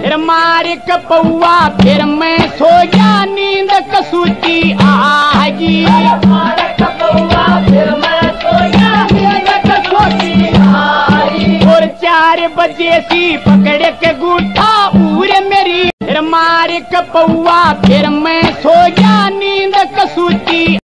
फिर मारे कपौआ फिर मैं सो गया नींद कसूती आगी। मारे कपौआ फिर मैं सो गया नींद कसूती आगी। और 4 बजे सी पकड़ के गूठा पूरे मेरी। फिर मारे कपौआ फिर मैं सो गया नींद कसूती